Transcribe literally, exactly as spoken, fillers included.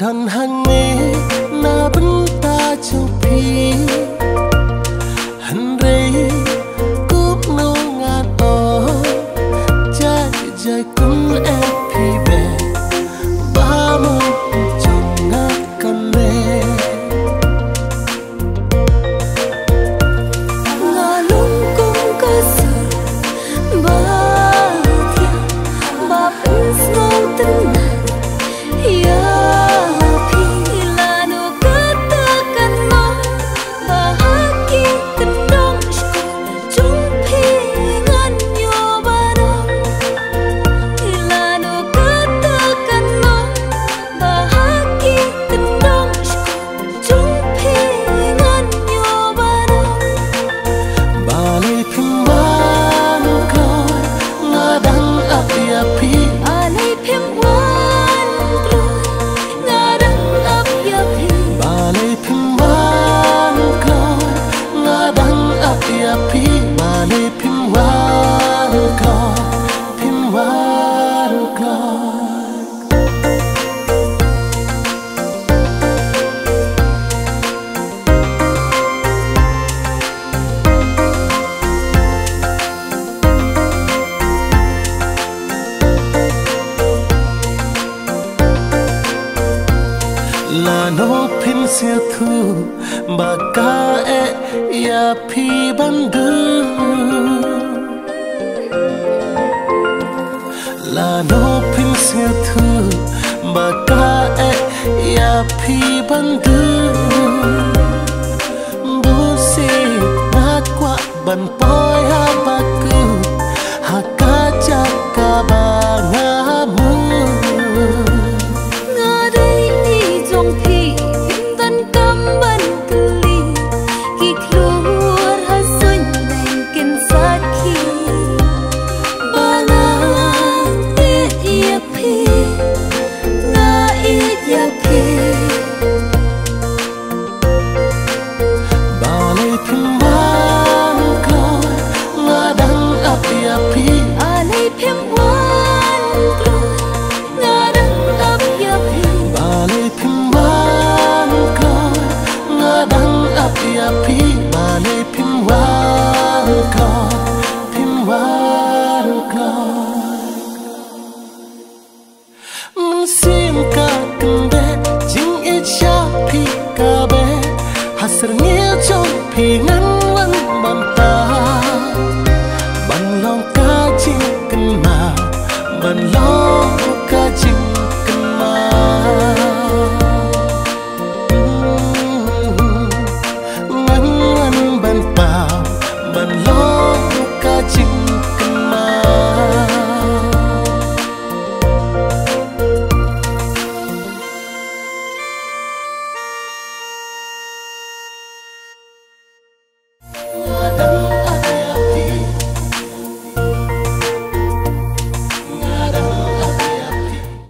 đòn hàng nghe na bấn ta trong phi hân rây cúp nô ngàn o cha trời cũng em phi về ba mươi trong ngát con nè ngà lung cũng có sự ba thiên ba bấn sâu tinh là nó pin xe thu bà ca e ya phi ban đưa là nó pin xe thu bà ca e ya phi ban đưa bố xe na qua ban poi ha ba cứ ha ca cha ca ba nga mu nghĩa trong thì ngắn vẫn bàn ta bằng lòng ca chỉ cần mà bằng lòng